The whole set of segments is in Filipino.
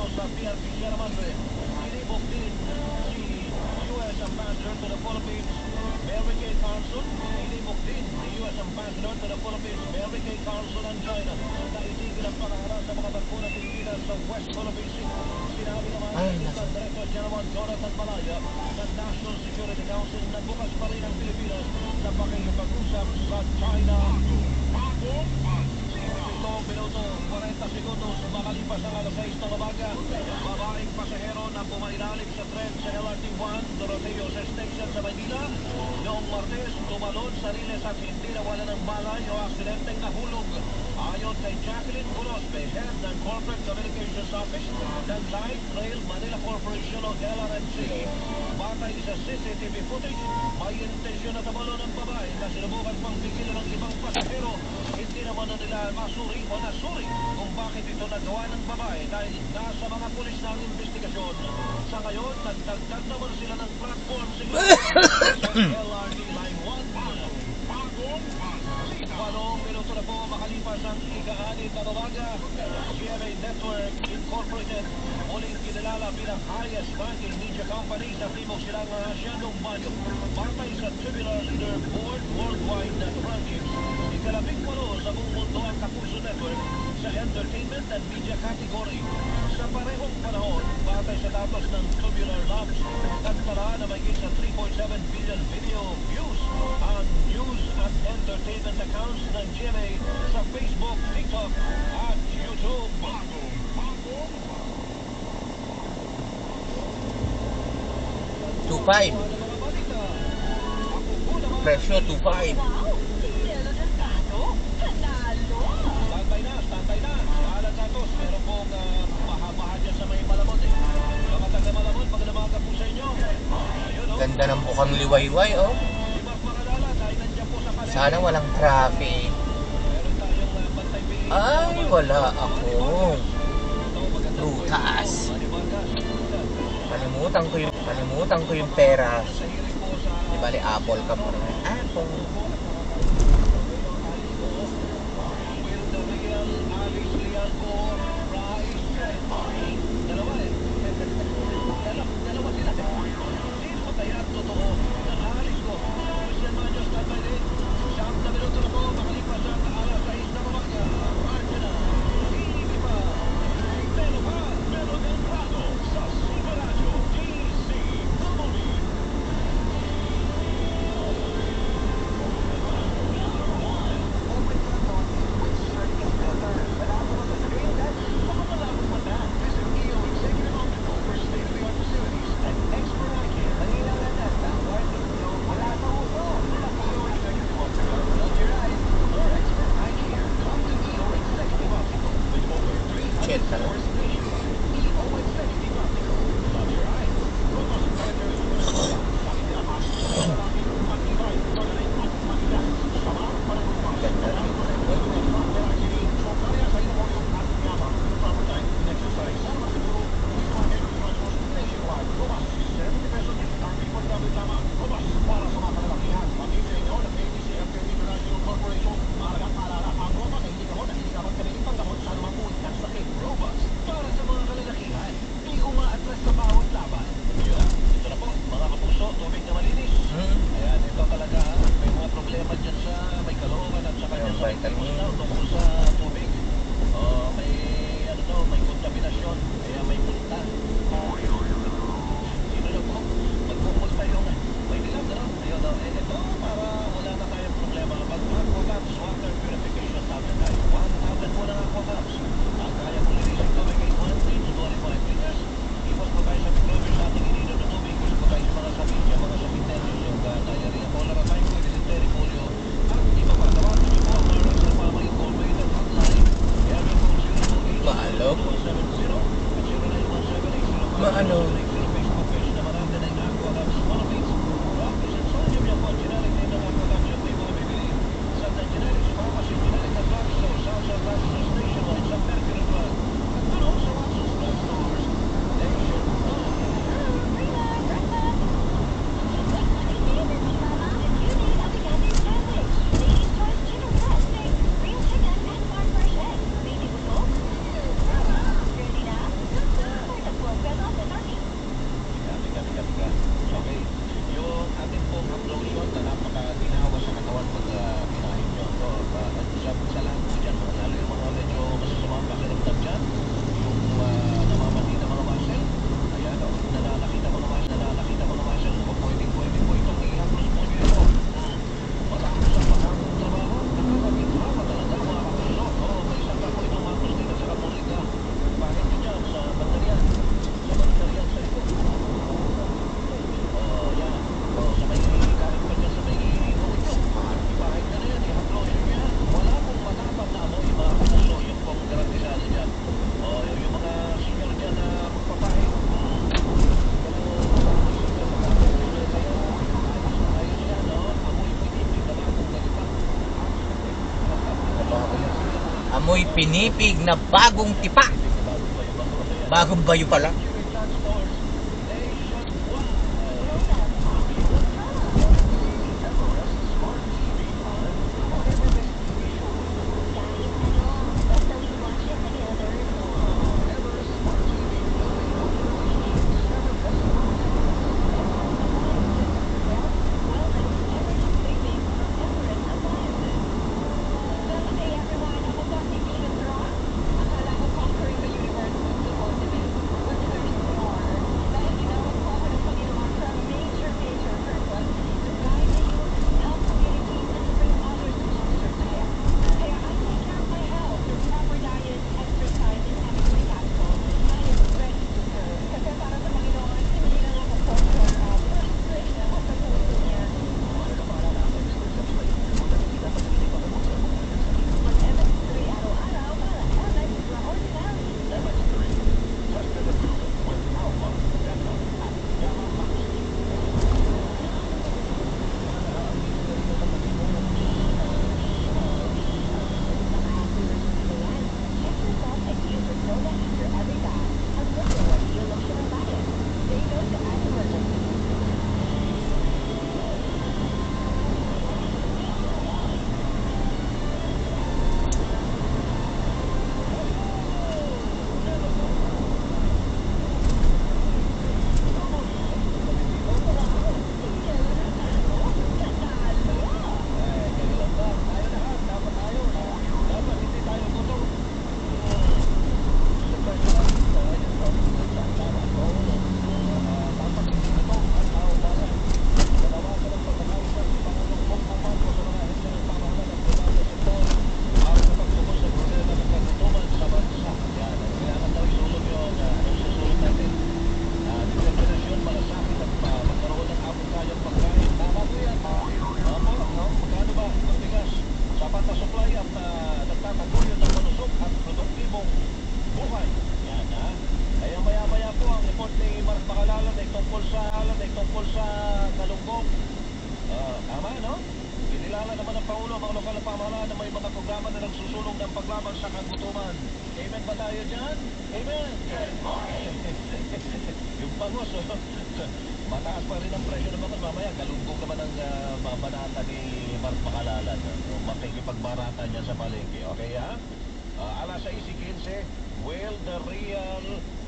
sa PRP Sierra Madre. Inibok din si U.S. Ambassador to the Philippines, Mary Kay Carlson. Inibok din si U.S. Ambassador to the Philippines, Mary Kay Carlson ng China na itigil ang pangharas sa mga barko na Pilipinas sa West Philippine Sea. Sinabi naman ng Director General Jonathan Malaya ng National Security Council na bukas pa rin ang Pilipinas sa pakikipag-usap sa China. 7 minuto, 40 segundos makalipas ang alas 6 ng umaga. Babaeng pasahero na pumailalim sa tren sa LRT-1 Doroteo Station sa Manila noong Martes tumalon sa riles at hindi nawala ng malay o aksidenteng nahulog. Ayon kay Jacqueline Colosbe, head ng Corporate Communications Office ng Light Rail Manila Corporation o LRMC, batay sa CCTV footage, may intensyon na tumalon ng babae na sinubukan pang pigilan ng ibang pasahero. Hindi naman na nila masuri o nasuri kung bakit ito nagawa ng babae dahil nasa mga pulis na ang investigasyon. Sa ngayon, nagdagdag naman sila ng platform sa LRT Line 1. 8 minuto na po makalipas ang ika-6 na umaga. GMA Network Incorporated, muling kinilala bilang highest ranking media company sa Timog Silangang Asya noong Mayo. Batay sa Tubular Leaderboard Worldwide Rankings, ika-18 sa buong mundo ang Kapuso Network sa entertainment and media category. Sa parehong panahon, batay sa datos ng Tubular Labs, nagtala na mahigit sa 3.7 billion video views ang news at entertainment accounts ng GMA sa Facebook, TikTok at YouTube. $2.5 presyo $2.5. Standby na. Alan Santos, meron pong baha-baha dyan sa may Malabon eh. Mga taga Malabon, magandang umaga po sa inyo. Ayun, Ganda ng bukang liwayway, oh. Si Mark Magalala, dahil nandiyan po sa kalye. Sana walang traffic. Meron tayong bantay pili. Ay, wala akong prutas. Kalimutan ko yung pera. Di bali, apple ka muna. Apple. pinipig na bagong tipa. Bagong bayo pala. Mataas pa rin ang presyo ng mga mamaya. Galumbong naman ang banata ni Mark Bacalalan. Makikipagbarata niya sa palengke. Okay, ha? Alas 6:15, will the real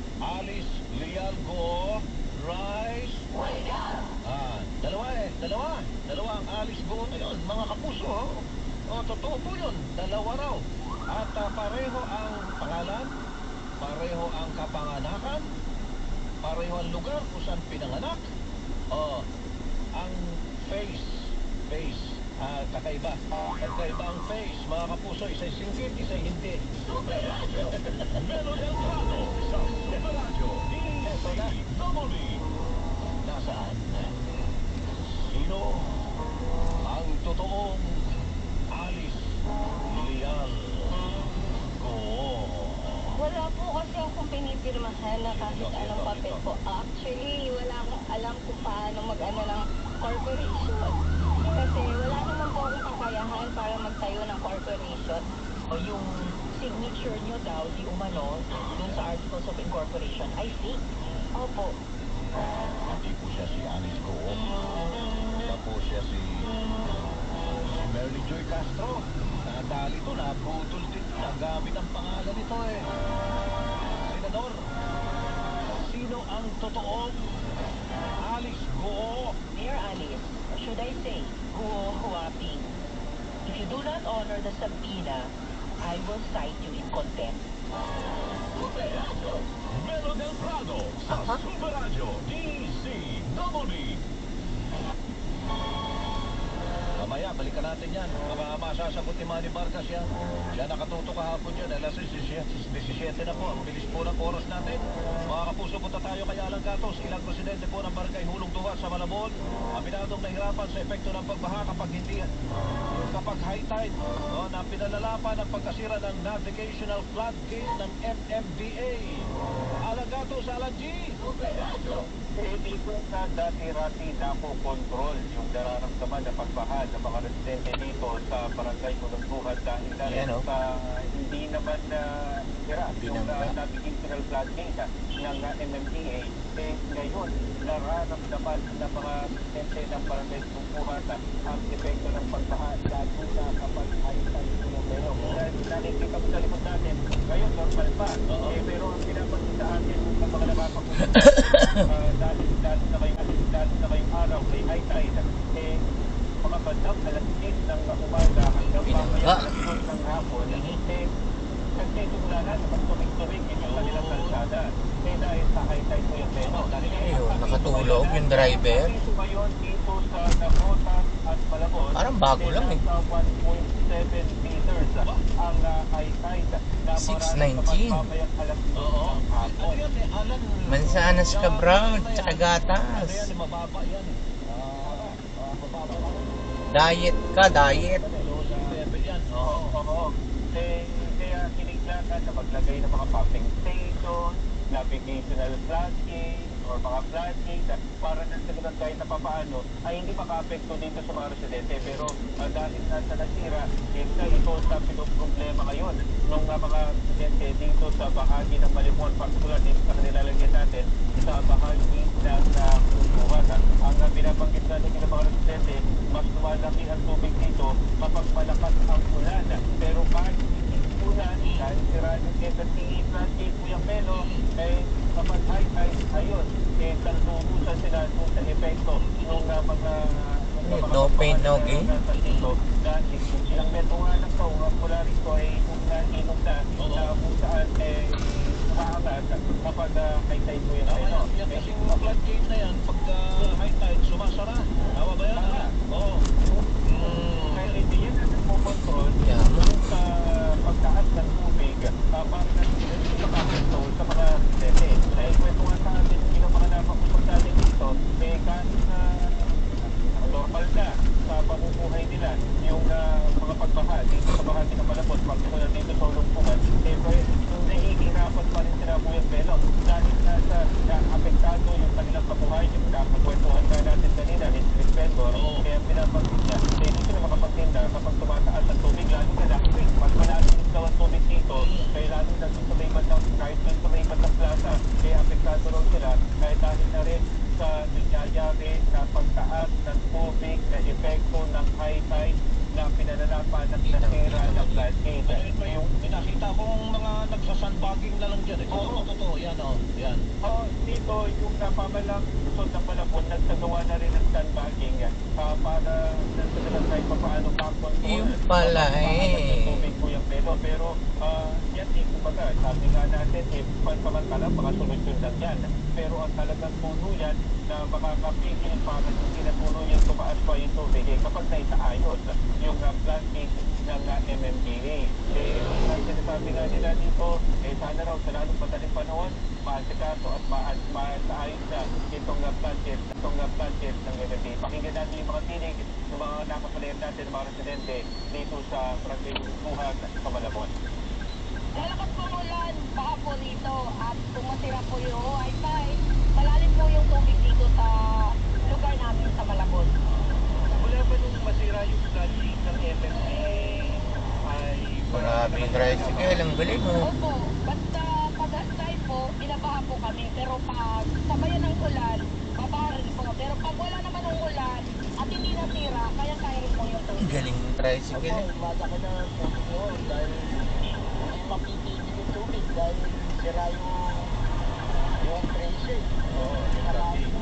Alice Leal go rise? Dalawa ang Alice go ngayon, mga kapuso. Totoo po yun. Dalawa raw. At pareho ang pangalan, pareho ang kapanganakan, pareho ang lugar kung saan pinanganak. Ang face, kakaiba. Kakaiba ang face, mga kapuso. Isa'y singkit, isa'y hindi. Melo del Prado sa Superradyo DCWD. Nasaan? Sino ang totoong Alice Leal ko? Wala po kasi akong pinipirmahan na kahit anong papel po. Actually, wala akong alam kung paano mag-ano ng corporation. Kasi wala naman po akong kakayahan para magtayo ng corporation. O yung signature nyo daw, di umano, dun sa Articles of Incorporation, I think. Opo. Hindi po siya si Alice Go. Siya po siya si Merly Joy Castro. Nadali to, nabutol din, nagamit ang pangalan nito eh. Senador, sino ang totoong Alice Go? Dear Alice, or should I say, Guo Huaping, if you do not honor the subpoena, I will cite you in contempt. Melo del Prado sa Superradyo DCWD. Mamaya, balikan natin yan. Masasagot ni Manny Vargas yan. Siya nakatuto kahapon yan. Alas 17 na po. Ang bilis po ng oras natin. Mga kapuso, punta tayo kay Alan Gatos. Ilang presidente po ng barangay Hulong Duwa sa Malabon. Aminadong nahirapan sa epekto ng pagbaha kapag high tide. Na pinalalapan ang pagkasira ng navigational floodgate ng MMDA. Alan Gatos. status, Alan G? Dito sa dati-rati Dapo Control, yung nararamdaman na pagbaha ng mga residente dito sa barangay Ulungguhan dahil Yan, oh. sa hindi naman sira yung Binangga. navigational flooding ng MMDA, ngayon nararamdaman ng mga residente ng barangay Ulungguhan ang epekto ng pagbaha lalo na kapag high-tide yung pero. Dahil nakikita mo sa likod natin, ngayon normal pa. Pero ang pinapansin sa atin ng mga nakakapunta dahil na kayong araw may high tide, mga bandang alas 10 ng umaga hanggang mamaya alas 2 ng hapon, nagsisimula na sa pagtumig-tumig yung kanilang kalsada. Dahil sa high tide po yung Beno. Ayun, nakatulog yung driver. Ngayon dito sa Nagotas at Malabon, Parang bago lang eh. Sa 1.7 meters ang high tide na 619. mamayang alas 2 Oo. ng hapon. Ano yan, Alan? Mansanas ka, Brown, tsaka gatas. Ano yan, mababa yan. Mababa. Diet ka, diet. Level yan. Oo. Oo. Kaya kiniglakan na maglagay ng mga pumping station, navigational flashing, or mga flashing para na sa ganun kahit na papaano ay hindi maka-apekto dito sa mga residente. Pero dahil nasa nasira, ito sa problema ngayon ng mga residente dito sa bahagi ng Malimon, particular dito sa kanilalagyan natin sa bahagi ng Ulungguhan. Ang binabanggit natin ng mga residente, mas lumalaki ang tubig dito kapag malakas ang ulan. Pero kahit ulan, kahit sira yung SSTE flashing, Kuya Pelo, kapag high tide, ayun, tanturusan sila sa epekto ng mga No pain, no gain. Ilang metro nga lang ito, mula rito ay kung inom na kung saan umaangat kapag high tide po yung Pelo. Yan kasi yung floodgate na yan, pagka high tide, sumasara. Tama ba yan? Oo. Kaya hindi yan na nagpo-control Yeah. sa pagtaas ng tubig para na makakito sa mga residente. Dahil kwento nga sa atin, hindi na mga napapusok natin dito, kahit normal na sa pamumuhay nila yung mga pagbaha dito sa bahagi ng Malabon, particular dito sa Ulungguhan, nahihirapan pa rin sila Kuya Pelo dahil nasa apektado yung kanilang pabuhay, yung kakakwentuhan ka natin kanina, ni Street Vendor, kaya pinapansin niya, hindi sila makapagtinda kapag tumataas ang tubig, lalo na dahil mas malalim daw ang tubig dito, kaya lalo na sa may bandang, kahit sa may bandang plaza, kaya apektado raw sila, kaya dahil na rin sa nangyayari na pagtaas ng tubig na epekto ng high tide na pinanalapan ng nasira ng floodgate. Yung nakita kong mga nagsasandbagging na lang dyan eh. Totoo, yan o. Yan. Dito yung napamalang lusod ng Malabon, nagsagawa na rin ng sandbagging para nagsasalang kahit pa paano kakontrol. Yung pala Tubig po yung Pelo. Pero yan kumbaga, sabi nga natin, pansamantala, mga solusyon lang yan. Pero ang talagang puno yan na makakapigil para hindi na puno yung tumaas pa yung tubig kapag naitaayos yung plastic ng MMDA. Ang sinasabi nga nila dito, sana raw sa lalong madaling panahon, maasikaso at maayos na itong plastic ng MMDA. Pakinggan natin yung mga tinig ng mga nakapalayan natin ng mga residente dito sa Barangay Ulungguhan sa Malabon. Lalakas po ulan, baka po dito at kung masira po yung wifi, malalim po yung tubig dito sa lugar namin sa Malabon. Wala ba nung masira yung flooding ng MMDA ay Grabe yung tricycle, ang galing mo. Opo, basta pag-astay po, binabaha po kami. Pero pag sabayan ng ulan, babaha rin po. Pero pag wala naman ng ulan at hindi nasira, kaya rin po yung Ang tubig. galing yung tricycle eh. Malaki na ang tubig noon dahil hindi mapitigil yung tubig dahil sira yung trace eh. Marami po.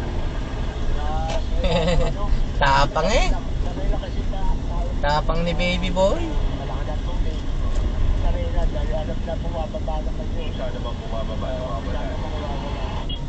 Tapang eh. Sanay na kasi Tapang ni baby boy. malaki na ang tubig. Sanay na dahil alam na bumababa na kayo. sana bang bumababa na Wala na mawawala.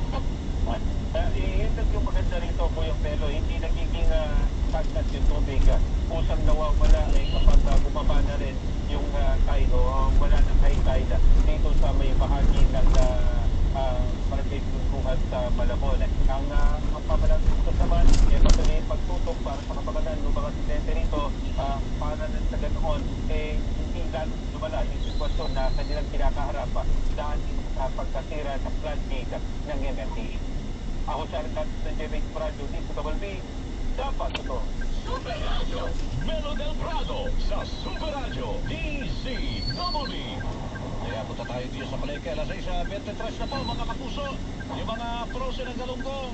Iintag yung maganda rito po yung Pelo, hindi nagiging stagnant yung tubig. Kusang nawawala kapag bumaba na rin yung tide o wala ng high tide dito sa may bahagi ng Barangay Ulungguhan sa Malabon. Ang pamalang dito naman, patuloy pagtutok para sa kapaganan ng mga residente rito para na sa ganoon, hindi lalo lumala yung sitwasyon na kanilang kinakaharap dahil sa pagkasira sa plant gate ng MMDA. Ako sa rin ng Jemig Prado dito sa Balbi, dapat ito. Super Radio Melo del Prado sa Super Radio DZWB. Kaya punta tayo dito sa palengke, alas 6:23 na po mga kapuso. Yung mga frozen ng galunggong.